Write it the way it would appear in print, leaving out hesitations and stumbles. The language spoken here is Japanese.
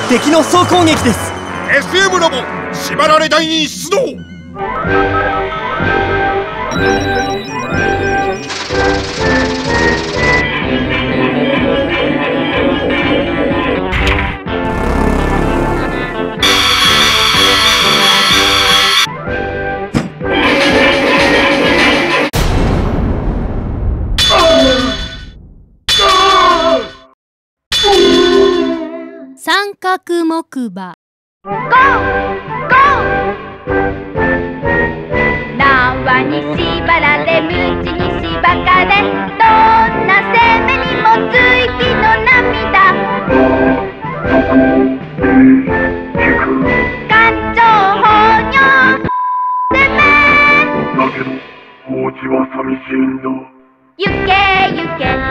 敵の総攻撃です。 SM ラボ縛られ台に出動。 三角木馬。 ゴーゴー。縄に縛られ鞭にしばかれ、どんな攻めにも追記の涙。感情放尿攻め。 だけど王子は寂しいんだ。 行け行け